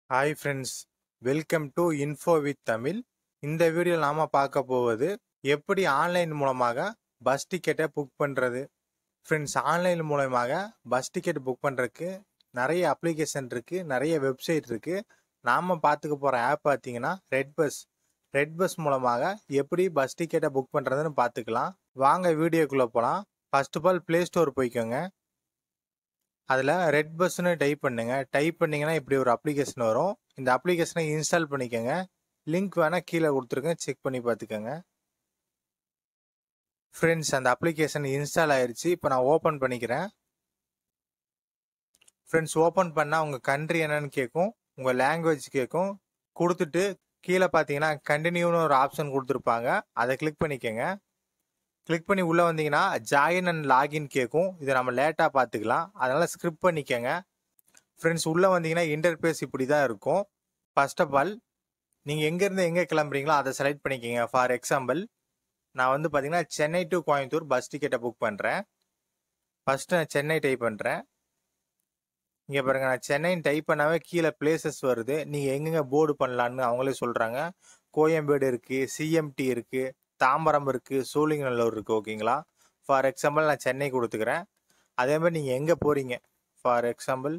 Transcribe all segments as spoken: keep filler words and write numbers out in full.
Hi friends, welcome to Info with Tamil. இந்த வீடியோவில் நாம பார்க்க போவது எப்படி ஆன்லைன் மூலமாக பஸ் டிக்கெட்டை புக் பண்ணுறது. ஃப்ரெண்ட்ஸ், ஆன்லைன் மூலமாக பஸ் டிக்கெட் புக் பண்ணுறதுக்கு நிறைய அப்ளிகேஷன் இருக்குது, நிறைய வெப்சைட் இருக்குது. நாம் பார்த்துக்க போகிற ஆப் பார்த்தீங்கன்னா ரெட்பஸ். ரெட்பஸ் மூலமாக எப்படி பஸ் டிக்கெட்டை புக் பண்ணுறதுன்னு பார்த்துக்கலாம். வாங்க வீடியோக்குள்ளே போகலாம். First of all play store போய்க்கோங்க. அதில் ரெட்பஸ்ன்னு டைப் பண்ணுங்க. டைப் பண்ணிங்கன்னா இப்படி ஒரு அப்ளிகேஷன் வரும். இந்த அப்ளிகேஷனை இன்ஸ்டால் பண்ணிக்கோங்க. லிங்க் வேணால் கீழே கொடுத்துருக்கேன், செக் பண்ணி பார்த்துக்கோங்க. ஃப்ரெண்ட்ஸ், அந்த அப்ளிகேஷன் இன்ஸ்டால் ஆயிடுச்சு. இப்போ நான் ஓப்பன் பண்ணிக்கிறேன். ஃப்ரெண்ட்ஸ், ஓப்பன் பண்ணால் உங்கள் கண்ட்ரி என்னன்னு கேட்கும், உங்கள் லாங்குவேஜ் கேட்கும். கொடுத்துட்டு கீழே பார்த்தீங்கன்னா கண்டினியூன்னு ஒரு ஆப்ஷன் கொடுத்துருப்பாங்க, அதை கிளிக் பண்ணிக்கோங்க. கிளிக் பண்ணி உள்ளே வந்தீங்கன்னா ஜாயின் அண்ட் லாகின் கேட்கும். இதை நம்ம லேட்டாக பார்த்துக்கலாம், அதனால் ஸ்கிரிப்ட் பண்ணிக்கோங்க. ஃப்ரெண்ட்ஸ், உள்ளே வந்தீங்கன்னா இன்டர்பேஸ் இப்படி தான் இருக்கும். ஃபர்ஸ்ட் ஆஃப் ஆல் நீங்கள் எங்கேருந்து எங்கே கிளம்புறீங்களோ அதை செலக்ட் பண்ணிக்கோங்க. ஃபார் எக்ஸாம்பிள், நான் வந்து பார்த்தீங்கன்னா சென்னை டு கோயம்புத்தூர் பஸ் டிக்கெட்டை புக் பண்ணுறேன். ஃபஸ்ட்டு நான் சென்னை டைப் பண்ணுறேன். இங்கே பாருங்கள், நான் சென்னைன்னு டைப் பண்ணாவே கீழே பிளேசஸ் வருது. நீங்கள் எங்கெங்கே போர்டு பண்ணலான்னு அவங்களே சொல்கிறாங்க. கோயம்பேடு இருக்குது, சிஎம்டி இருக்குது, தாம்பரம் இருக்குது, சோழிங்கநல்லூர் இருக்குது. ஓகேங்களா? ஃபார் எக்ஸாம்பிள் நான் சென்னை கொடுத்துக்கிறேன். அதே மாதிரி நீங்கள் எங்கே போகிறீங்க, ஃபார் எக்ஸாம்பிள்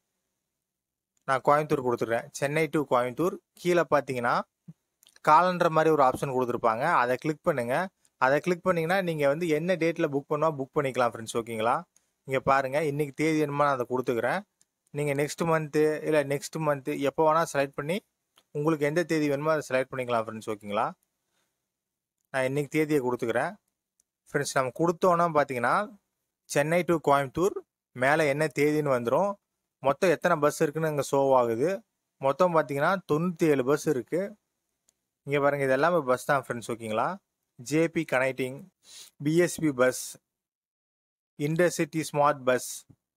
நான் கோயம்புத்தூர் கொடுத்துக்கிறேன். சென்னை டு கோயம்புத்தூர். கீழே பார்த்தீங்கன்னா காலண்டர் மாதிரி ஒரு ஆப்ஷன் கொடுத்துருப்பாங்க, அதை கிளிக் பண்ணுங்கள். அதை கிளிக் பண்ணிங்கன்னா நீங்கள் வந்து என்ன டேட்டில் புக் பண்ணுவா புக் பண்ணிக்கலாம் ஃப்ரெண்ட்ஸ். ஓகேங்களா? இங்கே பாருங்கள், இன்றைக்கி தேதி என்னமா நான் அதை கொடுத்துக்கிறேன். நீங்கள் நெக்ஸ்ட் மந்த்து இல்லை நெக்ஸ்ட் மந்த்து எப்போ வேணால் செலக்ட் பண்ணி உங்களுக்கு எந்த தேதி வேணுமோ அதை செலக்ட் பண்ணிக்கலாம் ஃப்ரெண்ட்ஸ். ஓகேங்களா? நான் இன்றைக்கி தேதியை கொடுத்துக்கிறேன். ஃப்ரெண்ட்ஸ், நம்ம கொடுத்தோன்னா பார்த்தீங்கன்னா சென்னை டு கோயம்புத்தூர் மேலே என்ன தேதின்னு வந்துடும். மொத்தம் எத்தனை பஸ் இருக்குன்னு இங்கே ஷோ ஆகுது. மொத்தம் பார்த்தீங்கன்னா தொண்ணூற்றி ஏழு பஸ் இருக்குது. இங்கே பாருங்கள், இது எல்லாமே பஸ் தான் ஃப்ரெண்ட்ஸ். ஓகேங்களா? JP connecting, BSP bus, intercity smart bus,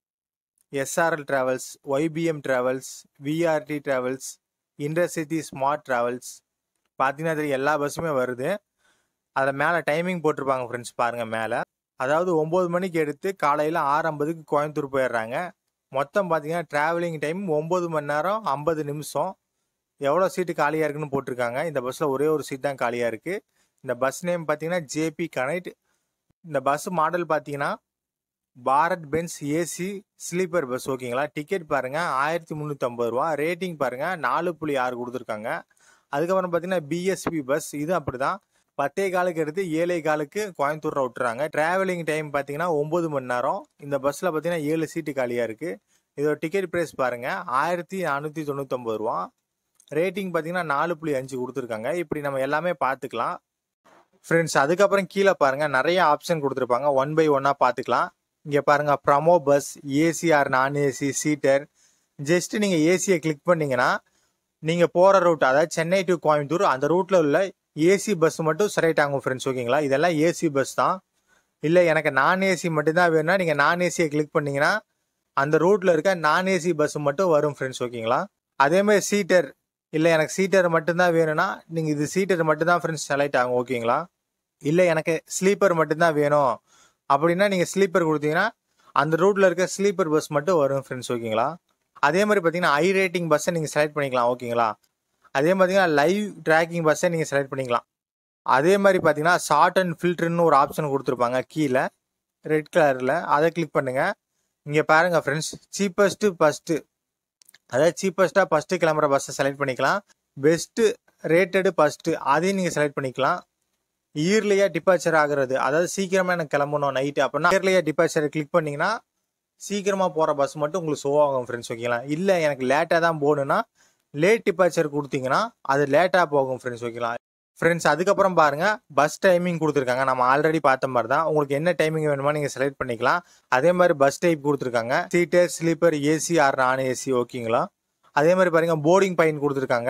SRL travels, YBM travels, VRT travels, intercity smart travels. பார்த்தீங்கன்னா அது எல்லா பஸ்ஸுமே வருது. அதில் மேலே டைமிங் போட்டிருப்பாங்க ஃப்ரெண்ட்ஸ், பாருங்கள் மேலே. அதாவது ஒம்பது மணிக்கு எடுத்து காலையில் ஆறு ஐம்பதுக்கு கோயம்புத்தூர் போயிடுறாங்க. மொத்தம் பார்த்தீங்கன்னா ட்ராவலிங் டைம் ஒம்பது மணி நேரம் ஐம்பது நிமிஷம். எவ்வளோ சீட்டு காலியாக இருக்குன்னு போட்டிருக்காங்க. இந்த பஸ்ஸில் ஒரே ஒரு சீட் தான் காலியாக இருக்குது. இந்த பஸ் நேம் பார்த்தீங்கன்னா ஜேபி கனெக்ட். இந்த பஸ் மாடல் பார்த்தீங்கன்னா Bharat Benz AC sleeper bus. ஓகேங்களா? டிக்கெட் பாருங்கள் ஆயிரத்தி முந்நூற்றி ஐம்பது ரூபா. ரேட்டிங் பாருங்கள் நாலு புள்ளி ஆறு கொடுத்துருக்காங்க. அதுக்கப்புறம் பார்த்தீங்கன்னா பிஎஸ்பி பஸ், இது அப்படி தான் பத்தே காலுக்கு எடுத்து ஏழை காலுக்கு கோயம்புத்தூர் விட்டுறாங்க. டிராவலிங் டைம் பார்த்தீங்கன்னா ஒம்பது மணி நேரம். இந்த பஸ்ஸில் பார்த்தீங்கன்னா ஏழு சீட்டு காலியாக இருக்குது. இதோட டிக்கெட் ப்ரைஸ் பாருங்கள் ஆயிரத்தி நானூற்றி தொண்ணூற்றொம்பது ரூபா. ரேட்டிங் பார்த்தீங்கன்னா நாலு புள்ளி அஞ்சு கொடுத்துருக்காங்க. இப்படி நம்ம எல்லாமே பார்த்துக்கலாம் ஃப்ரெண்ட்ஸ். அதுக்கப்புறம் கீழே பாருங்கள் நிறைய ஆப்ஷன் கொடுத்துருப்பாங்க, ஒன் பை ஒன்னாக பார்த்துக்கலாம். இங்கே பாருங்கள் promo bus, AC or non AC, seater. Just நீங்கள் ஏசியை கிளிக் பண்ணிங்கன்னா நீங்கள் போகிற ரூட், அதாவது சென்னை டு கோயம்புத்தூர் அந்த ரூட்டில் உள்ள ஏசி பஸ் மட்டும் செலக்ட் ஆகும் ஃப்ரெண்ட்ஸ். ஓகேங்களா? இதெல்லாம் ஏசி பஸ் தான். இல்லை எனக்கு நான் ஏசி மட்டும்தான் வேணும்னா நீங்கள் நான் ஏசியை கிளிக் பண்ணிங்கன்னா அந்த ரூட்டில் இருக்க நான் ஏசி பஸ் மட்டும் வரும் ஃப்ரெண்ட்ஸ். ஓகேங்களா? அதேமாதிரி சீட்டர், இல்லை எனக்கு சீட்டர் மட்டும்தான் வேணும்னா நீங்கள் இது சீட்டர் மட்டும்தான் ஃப்ரெண்ட்ஸ் செலக்ட் ஆகும். ஓகேங்களா? இல்லை எனக்கு ஸ்லீப்பர் மட்டும்தான் வேணும் அப்படின்னா நீங்கள் ஸ்லீப்பர் கொடுத்தீங்கன்னா அந்த ரூட்டில் இருக்க ஸ்லீப்பர் பஸ் மட்டும் வரும் ஃப்ரெண்ட்ஸ். ஓகேங்களா? அதே மாதிரி பார்த்தீங்கன்னா ஹை ரேட்டிங் பஸ்ஸை நீங்கள் செலக்ட் பண்ணிக்கலாம். ஓகேங்களா? அதே பார்த்தீங்கன்னா லைவ் ட்ராக்கிங் பஸ்ஸை நீங்கள் செலக்ட் பண்ணிக்கலாம். அதே மாதிரி பார்த்தீங்கன்னா ஷார்ட் அண்ட் ஃபில்டர்னு ஒரு ஆப்ஷன் கொடுத்துருப்பாங்க கீழே ரெட் கலரில், அதை கிளிக் பண்ணுங்கள். இங்கே பாருங்கள் ஃப்ரெண்ட்ஸ், சீப்பஸ்ட்டு ஃபஸ்ட்டு, அதாவது சீப்பஸ்ட்டாக ஃபஸ்ட்டு கிளம்புற பஸ்ஸை செலக்ட் பண்ணிக்கலாம். பெஸ்ட்டு ரேட்டடு ஃபஸ்ட்டு, அதையும் நீங்கள் செலக்ட் பண்ணிக்கலாம். இயர்லியாக டிபார்ச்சர் ஆகிறது, அதாவது சீக்கிரமாக எனக்கு கிளம்பணும் நைட்டு அப்படின்னா இயர்லியாக டிபார்ச்சரை கிளிக் பண்ணிங்கன்னா சீக்கிரமாக போகிற பஸ் மட்டும் உங்களுக்கு ஷோ ஆகும் ஃப்ரெண்ட்ஸ். ஓகேங்களா? இல்லை எனக்கு லேட்டாக தான் போகணுன்னா லேட் டிபார்ச்சர் கொடுத்தீங்கன்னா அது லேட்டாக போகும் ஃப்ரெண்ட்ஸ். ஓகேங்களா? ஃப்ரெண்ட்ஸ், அதுக்கப்புறம் பாருங்கள் பஸ் டைமிங் கொடுத்துருக்காங்க. நம்ம ஆல்ரெடி பார்த்த மாதிரி தான். உங்களுக்கு என்ன டைமிங் வேணுமோ நீங்கள் செலக்ட் பண்ணிக்கலாம். அதே மாதிரி பஸ் டைப் கொடுத்துருக்காங்க, seater, sleeper, AC or non AC. ஓகேங்களா? அதே மாதிரி பாருங்கள் போர்டிங் பாயிண்ட் கொடுத்துருக்காங்க,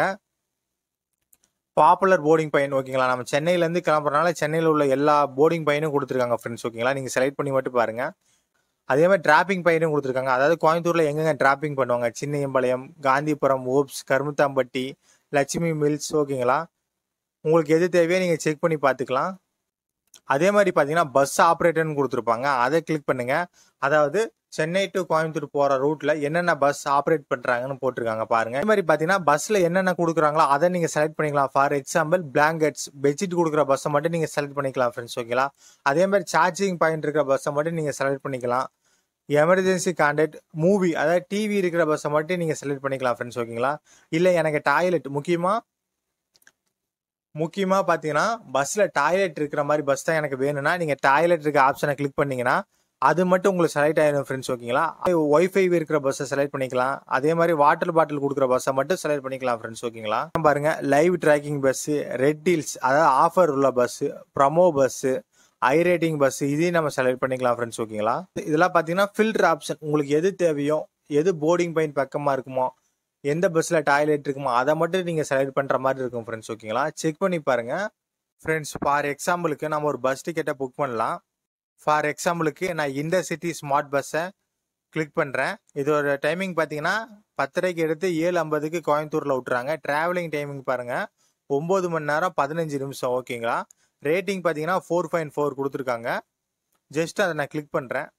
பாப்புலர் போர்டிங் பாயிண்ட். ஓகேங்களா? நம்ம சென்னையிலேருந்து கிளம்புறதுனால சென்னையில் உள்ள எல்லா போர்டிங் பாயிண்ட்டும் கொடுத்துருக்காங்க ஃப்ரெண்ட்ஸ். ஓகேங்களா? நீங்கள் செலக்ட் பண்ணி மட்டும் பாருங்கள். அதே மாதிரி டிராப்பிங் பாயிண்ட்டும் கொடுத்துருக்காங்க, அதாவது கோயம்புத்தூரில் எங்கெங்க டிராப்பிங் பண்ணுவாங்க, சின்னையம்பாளையம், காந்திபுரம், ஓப்ஸ், கருமுத்தாம்பட்டி, லட்சுமி மில்ஸ். ஓகேங்களா? உங்களுக்கு எது தேவையோ நீங்கள் செக் பண்ணி பார்த்துக்கலாம். அதே மாதிரி பார்த்தீங்கன்னா பஸ் ஆப்ரேட்டர்னு கொடுத்துருப்பாங்க, அதை கிளிக் பண்ணுங்க. அதாவது சென்னை டு கோயம்புத்தூர் போற ரூட்ல என்னென்ன பஸ் ஆப்ரேட் பண்றாங்கன்னு போட்டிருக்காங்க பாருங்க. அதே மாதிரி பார்த்தீங்கன்னா பஸ்ல என்னென்ன கொடுக்குறாங்களோ அதை நீங்க செலக்ட் பண்ணிக்கலாம். ஃபார் எக்ஸாம்பிள் பிளாங்கெட்ஸ், பெட்ஷீட் கொடுக்குற பஸ்ஸை மட்டும் நீங்க செலக்ட் பண்ணிக்கலாம் ஃப்ரெண்ட்ஸ், ஓகேங்களா. அதே மாதிரி சார்ஜிங் பாயிண்ட் இருக்கிற பஸ்ஸை மட்டும் நீங்க செலக்ட் பண்ணிக்கலாம். எமர்ஜென்சி கான்டாக்ட், மூவி அதாவது டிவி இருக்கிற பஸ்ஸை மட்டும் நீங்க செலக்ட் பண்ணிக்கலாம் ஃப்ரெண்ட்ஸ், ஓகேங்களா. இல்லை எனக்கு டாய்லெட் முக்கியமா முக்கியமா பார்த்தீங்கன்னா பஸ்ல டாய்லெட் இருக்கிற மாதிரி பஸ் தான் எனக்கு வேணும்னா நீங்க டாய்லெட் இருக்க ஆப்ஷனை கிளிக் பண்ணீங்கன்னா அது மட்டும் உங்களுக்கு செலக்ட் ஆயிடும் ஃப்ரெண்ட்ஸ், ஓகேங்களா. ஒய்ஃபை இருக்கிற பஸ்ஸை செலக்ட் பண்ணிக்கலாம். அதே மாதிரி வாட்டர் பாட்டில் கொடுக்குற பஸ்ஸை மட்டும் செலக்ட் பண்ணிக்கலாம் ஃப்ரெண்ட்ஸ், ஓகேங்களா. பாருங்க live tracking bus, red deals அதாவது ஆஃபர் உள்ள பஸ், promo bus, high rating bus, இதையும் நம்ம செலக்ட் பண்ணிக்கலாம் ஃப்ரெண்ட்ஸ், ஓகேங்களா. இதெல்லாம் பார்த்தீங்கன்னா ஃபில்டர் ஆப்ஷன். உங்களுக்கு எது தேவையோ, எது போர்டிங் பாயிண்ட் பக்கமா இருக்குமோ, எந்த பஸ்ல டாய்லெட் இருக்குமோ அதை மட்டும் நீங்க செலக்ட் பண்ற மாதிரி இருக்கும் ஃப்ரெண்ட்ஸ், ஓகேங்களா. செக் பண்ணி பாருங்க ஃப்ரெண்ட்ஸ். ஃபார் எக்ஸாம்பிளுக்கு நம்ம ஒரு பஸ் டிக்கெட்டை புக் பண்ணலாம். ஃபார் எக்ஸாம்பிளுக்கு நான் இந்த சிட்டி ஸ்மார்ட் பஸ்ஸை கிளிக் பண்ணுறேன். இதோட டைமிங் பார்த்தீங்கன்னா பத்தரைக்கு எடுத்து ஏழு ஐம்பதுக்கு கோயம்புத்தூரில் விட்டுறாங்க. டிராவலிங் டைமிங் பாருங்கள் ஒம்பது மணி நேரம் பதினஞ்சு நிமிஷம், ஓகேங்களா. ரேட்டிங் பார்த்தீங்கன்னா ஃபோர் பாயிண்ட் ஃபோர் கொடுத்துருக்காங்க. ஜஸ்ட் அதை நான் கிளிக் பண்ணுறேன்.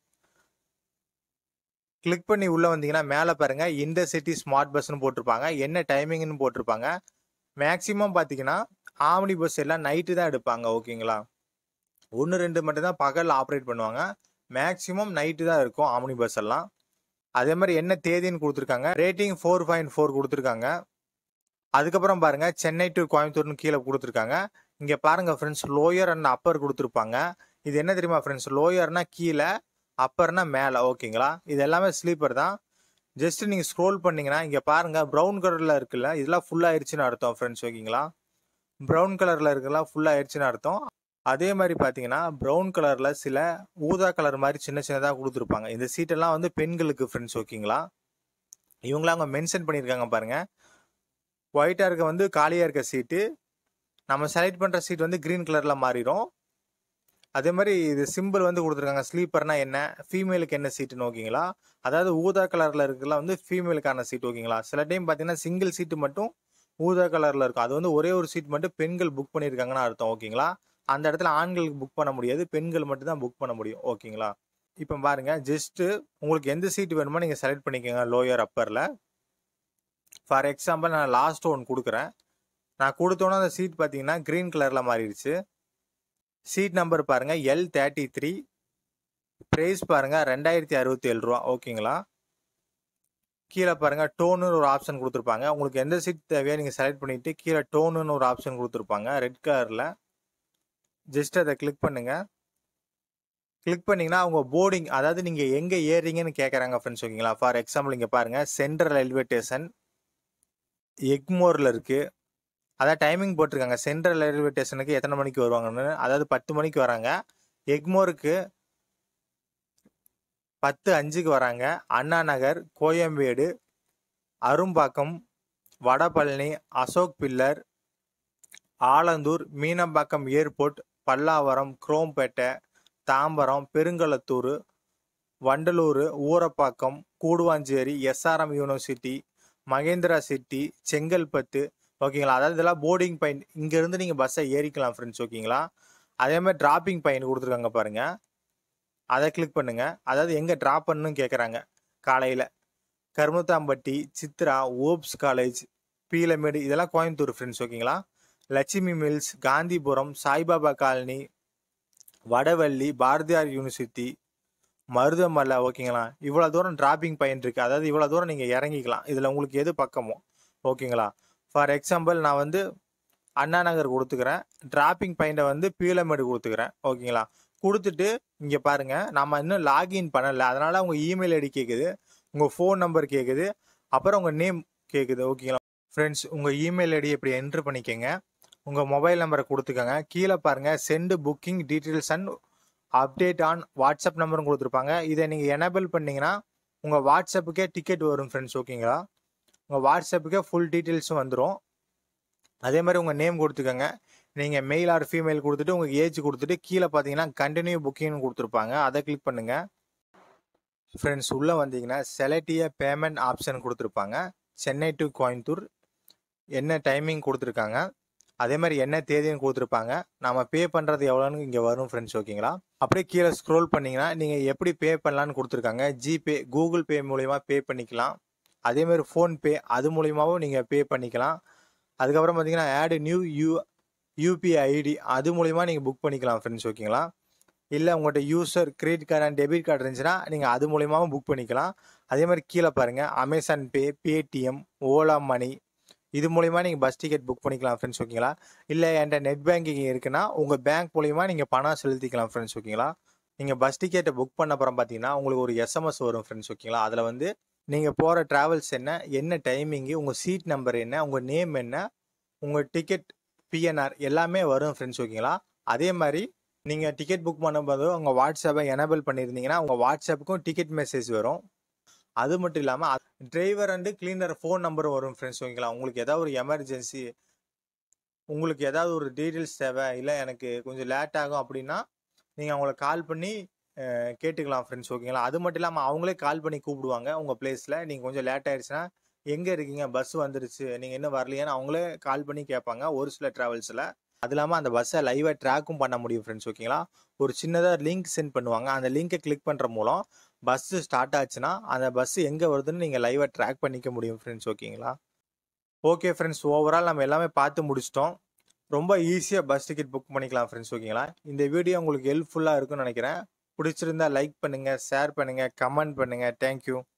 கிளிக் பண்ணி உள்ளே வந்தீங்கன்னா மேலே பாருங்கள் இந்த சிட்டி ஸ்மார்ட் பஸ்ன்னு போட்டிருப்பாங்க, என்ன டைமிங்னு போட்டிருப்பாங்க. மேக்ஸிமம் பார்த்தீங்கன்னா ஆம்னி பஸ் எல்லாம் நைட்டு தான் எடுப்பாங்க, ஓகேங்களா. ஒன்று ரெண்டு மட்டும் தான் பகல் ஆப்ரேட் பண்ணுவாங்க. மேக்ஸிமம் நைட்டு தான் இருக்கும் ஆம்னி பஸ் எல்லாம். அதே மாதிரி என்ன தேதின்னு கொடுத்துருக்காங்க. ரேட்டிங் ஃபோர் பாயிண்ட் ஃபோர் கொடுத்துருக்காங்க. அதுக்கப்புறம் பாருங்க சென்னை டு கோயம்புத்தூர்னு கீழே கொடுத்துருக்காங்க. இங்கே பாருங்க ஃப்ரெண்ட்ஸ் லோயர் அண்ட் அப்பர் கொடுத்துருப்பாங்க. இது என்ன தெரியுமா ஃப்ரெண்ட்ஸ், லோயர்னா கீழே, அப்பர்னா மேலே, ஓகேங்களா. இது எல்லாமே ஸ்லீப்பர் தான். ஜஸ்ட் நீங்கள் ஸ்க்ரோல் பண்ணீங்கன்னா இங்கே பாருங்க ப்ரௌன் கலரில் இருக்குல்ல, இதெல்லாம் ஃபுல்லாக ஆயிடுச்சுன்னு அர்த்தம் ஃப்ரெண்ட்ஸ், ஓகேங்களா. ப்ரௌன் கலரில் இருக்கலாம் ஃபுல்லாக ஆயிடுச்சுன்னு அர்த்தம். அதே மாதிரி பார்த்தீங்கன்னா ப்ரௌன் கலரில் சில ஊதா கலர் மாதிரி சின்ன சின்னதாக கொடுத்துருப்பாங்க. இந்த சீட்டெல்லாம் வந்து பெண்களுக்கு ஃப்ரெண்ட்ஸ், ஓகேங்களா. இவங்களாம் அவங்க மென்ஷன் பண்ணியிருக்காங்க பாருங்கள். ஒயிட்டாக இருக்க வந்து காலியாக இருக்க சீட்டு, நம்ம செலக்ட் பண்ணுற சீட் வந்து க்ரீன் கலரில் மாறிடும். அதே மாதிரி இது சிம்பிள் வந்து கொடுத்துருக்காங்க. ஸ்லீப்பர்னா என்ன, ஃபீமேலுக்கு என்ன சீட்டுன்னு, ஓகேங்களா. அதாவது ஊதா கலரில் இருக்கலாம் வந்து ஃபீமேலுக்கான சீட், ஓகேங்களா. சில டைம் பார்த்தீங்கன்னா சிங்கிள் சீட்டு மட்டும் ஊதா கலரில் இருக்கும். அது வந்து ஒரே ஒரு சீட் மட்டும் பெண்கள் புக் பண்ணியிருக்காங்கன்னு அர்த்தம், ஓகேங்களா. அந்த இடத்துல ஆண்களுக்கு புக் பண்ண முடியாது, பெண்கள் மட்டும் தான் புக் பண்ண முடியும், ஓகேங்களா. இப்போ பாருங்க ஜஸ்ட் உங்களுக்கு எந்த சீட் வேணுமோ நீங்கள் செலக்ட் பண்ணிக்கோங்க லோயர் அப்பரில். ஃபார் எக்ஸாம்பிள் நான் லாஸ்ட் ஒன் கொடுக்குறேன். நான் கொடுத்தோன்னா அந்த சீட் பார்த்தீங்கன்னா க்ரீன் கலரில் மாறிடுச்சு. சீட் நம்பர் பாருங்க எல் தேர்ட்டி த்ரீ. ப்ரைஸ் பாருங்க ரெண்டாயிரத்தி அறுபத்தி ஏழு ரூபா, ஓகேங்களா. கீழே பாருங்க டோனுன்னு ஒரு ஆப்ஷன் கொடுத்துருப்பாங்க. உங்களுக்கு எந்த சீட் தேவையோ நீங்கள் செலக்ட் பண்ணிட்டு கீழே டோனுன்னு ஒரு ஆப்ஷன் கொடுத்துருப்பாங்க ரெட் கலரில். ஜஸ்ட் அதை கிளிக் பண்ணுங்க. கிளிக் பண்ணீங்கன்னா அவங்க போர்டிங், அதாவது நீங்க எங்க ஏறீங்கன்னு கேட்கறாங்க ஃப்ரெண்ட்ஸ், ஓகேங்களா. ஃபார் எக்ஸாம்பிள் இங்க பாருங்க சென்ட்ரல் ரயில்வே ஸ்டேஷன் எக்மோர்ல இருக்கு. அதாவது டைமிங் போட்டிருக்காங்க. சென்ட்ரல் ரயில்வே ஸ்டேஷனுக்கு எத்தனை மணிக்கு வருவாங்கன்னு, அதாவது பத்து மணிக்கு வராங்க. எக்மோருக்கு பத்து அஞ்சுக்கு வராங்க. Anna Nagar, Koyambedu, Arumbakkam, Vadapalani, Ashok pillar, Alandur, Meenambakkam airport, Pallavaram, Chromepet, Tambaram, Perungalathur, Vandalur, Urapakkam, Guduvanchery, SRM university, Mahindra city, Chengalpattu, ஓகேங்களா. அதாவது இதெல்லாம் போர்டிங் பாயிண்ட். இங்கேருந்து நீங்கள் பஸ்ஸை ஏறிக்கலாம் ஃப்ரெண்ட்ஸ், ஓகேங்களா. அதே மாதிரி டிராப்பிங் பாயிண்ட் கொடுத்துருக்காங்க பாருங்க, அதை கிளிக் பண்ணுங்க. அதாவது எங்கே ட்ராப் பண்ணணும்னு கேட்குறாங்க. காலையில் கருமத்தாம்பட்டி, சித்ரா, ஓப்ஸ் காலேஜ், பீலமேடு, இதெல்லாம் கோயம்புத்தூர் ஃப்ரெண்ட்ஸ், ஓகேங்களா. Lakshmi Mills, Gandhipuram, Saibaba colony, Vadavalli, Bharathiar university, Marudhamalai, ஓகேங்களா. இவ்வளோ தூரம் டிராப்பிங் பாயிண்ட் இருக்குது. அதாவது இவ்வளோ தூரம் நீங்கள் இறங்கிக்கலாம். இதில் உங்களுக்கு எது பக்கமோ, ஓகேங்களா. ஃபார் எக்ஸாம்பிள் நான் வந்து அண்ணா நகர் கொடுத்துக்கிறேன். டிராப்பிங் பாயிண்ட்டை வந்து பீலமேடு கொடுத்துக்கிறேன், ஓகேங்களா. கொடுத்துட்டு இங்கே பாருங்கள் நம்ம இன்னும் லாகின் பண்ணலை. அதனால் உங்கள் இமெயில் ஐடி கேட்குது, உங்கள் ஃபோன் நம்பர் கேட்குது, அப்புறம் உங்கள் நேம் கேட்குது, ஓகேங்களா. ஃப்ரெண்ட்ஸ் உங்கள் இமெயில் ஐடி இப்படி என்ட்ரு பண்ணிக்கோங்க. உங்கள் மொபைல் நம்பரை கொடுத்துக்கோங்க. கீழே பாருங்கள் send booking details and update on WhatsApp நம்பரும் கொடுத்துருப்பாங்க. இதை நீங்கள் எனேபிள் பண்ணிங்கன்னா உங்கள் வாட்ஸ்அப்புக்கே டிக்கெட் வரும் ஃப்ரெண்ட்ஸ், ஓகேங்களா. உங்கள் வாட்ஸ்அப்புக்கே ஃபுல் டீட்டெயில்ஸும் வந்துடும். அதே மாதிரி உங்கள் நேம் கொடுத்துக்கோங்க. நீங்கள் மெயில் ஆர் ஃபீமெயில் கொடுத்துட்டு உங்கள் ஏஜ் கொடுத்துட்டு கீழே பார்த்தீங்கன்னா கண்டினியூ புக்கிங்னு கொடுத்துருப்பாங்க, அதை கிளிக் பண்ணுங்கள். ஃப்ரெண்ட்ஸ் உள்ளே வந்தீங்கன்னா செலக்டிய பேமெண்ட் ஆப்ஷன் கொடுத்துருப்பாங்க. சென்னை டு கோயம்புத்தூர் என்ன டைமிங் கொடுத்துருக்காங்க. அதே மாதிரி என்ன தேதின்னு கொடுத்துருப்பாங்க. நம்ம பே பண்ணுறது எவ்வளோன்னு இங்கே வரும் ஃப்ரெண்ட்ஸ். ஓகேங்களா? அப்படியே கீழே ஸ்க்ரோல் பண்ணிங்கன்னா நீங்கள் எப்படி பே பண்ணலான்னு கொடுத்துருக்காங்க. ஜிபே, கூகுள் பே மூலிமா பே பண்ணிக்கலாம். அதேமாதிரி ஃபோன்பே அது மூலிமாவும் நீங்கள் பே பண்ணிக்கலாம். அதுக்கப்புறம் பார்த்தீங்கன்னா add new U UPI ID அது மூலிமா நீங்கள் புக் பண்ணிக்கலாம் ஃப்ரெண்ட்ஸ். ஓகேங்களா? இல்லை உங்கள்கிட்ட user credit card and debit card இருந்துச்சுன்னா நீங்கள் அது மூலியமாகவும் புக் பண்ணிக்கலாம். அதே மாதிரி கீழே பாருங்கள் Amazon Pay, Paytm, Ola money இது மூலிமா நீங்கள் பஸ் டிக்கெட் புக் பண்ணிக்கலாம் ஃப்ரெண்ட்ஸ். ஓகேங்களா? இல்லை என்கிட்ட நெட் பேங்கிங் இருக்குன்னா உங்கள் பேங்க் மூலிமா நீங்கள் பணம் செலுத்திக்கலாம் ஃப்ரெண்ட்ஸ். ஓகேங்களா? நீங்கள் பஸ் டிக்கெட்டை புக் பண்ண அப்புறம் பார்த்தீங்கன்னா உங்களுக்கு ஒரு எஸ்எம்எஸ் வரும் ஃப்ரெண்ட்ஸ். ஓகேங்களா? அதில் வந்து நீங்கள் போகிற ட்ராவல்ஸ் என்ன, என்ன டைமிங்கு, உங்கள் சீட் நம்பர் என்ன, உங்கள் நேம் என்ன, உங்கள் டிக்கெட் பிஎன்ஆர் எல்லாமே வரும் ஃப்ரெண்ட்ஸ். ஓகேங்களா? அதே மாதிரி நீங்கள் டிக்கெட் புக் பண்ணும்போது உங்கள் வாட்ஸ்அப்பை எனேபிள் பண்ணியிருந்தீங்கன்னா உங்கள் வாட்ஸ்அப்புக்கும் டிக்கெட் மெசேஜ் வரும். அது மட்டும் இல்லாமல் டிரைவர் அண்டு கிளீனர் ஃபோன் நம்பரும் வரும் ஃப்ரெண்ட்ஸ். ஓகேங்களா? உங்களுக்கு ஏதாவது ஒரு எமர்ஜென்சி, உங்களுக்கு ஏதாவது ஒரு டீட்டெயில்ஸ் தேவை, இல்லை எனக்கு கொஞ்சம் லேட் ஆகும் அப்படின்னா நீங்கள் அவங்கள கால் பண்ணி கேட்டுக்கலாம் ஃப்ரெண்ட்ஸ். ஓகேங்களா? அது மட்டும் இல்லாமல் அவங்களே கால் பண்ணி கூப்பிடுவாங்க உங்கள் பிளேஸில். நீங்கள் கொஞ்சம் லேட் ஆகிடுச்சுன்னா எங்கே இருக்கீங்க, பஸ் வந்துருச்சு, நீங்கள் இன்னும் வரலையான்னு அவங்களே கால் பண்ணி கேட்பாங்க ஒரு சில ட்ராவல்ஸில். அது இல்லாமல் அந்த பஸ்ஸை லைவாக ட்ராக்கும் பண்ண முடியும் ஃப்ரெண்ட்ஸ். ஓகேங்களா? ஒரு சின்னதாக லிங்க் சென்ட் பண்ணுவாங்க. அந்த லிங்கை கிளிக் பண்ணுற மூலம் பஸ்ஸு ஸ்டார்ட் ஆச்சுன்னா அந்த பஸ்ஸு எங்கே வருதுன்னு நீங்கள் லைவாக ட்ராக் பண்ணிக்க முடியும் ஃப்ரெண்ட்ஸ். ஓகேங்களா? ஓகே ஃப்ரெண்ட்ஸ், ஓவரால் நம்ம எல்லாமே பார்த்து முடிச்சிட்டோம். ரொம்ப ஈஸியாக பஸ் டிக்கெட் புக் பண்ணிக்கலாம் ஃப்ரெண்ட்ஸ். ஓகேங்களா? இந்த வீடியோ உங்களுக்கு ஹெல்ப்ஃபுல்லாக இருக்குன்னு நினைக்கிறேன். பிடிச்சிருந்தா லைக் பண்ணுங்கள், ஷேர் பண்ணுங்கள், கமெண்ட் பண்ணுங்கள். தேங்க்யூ.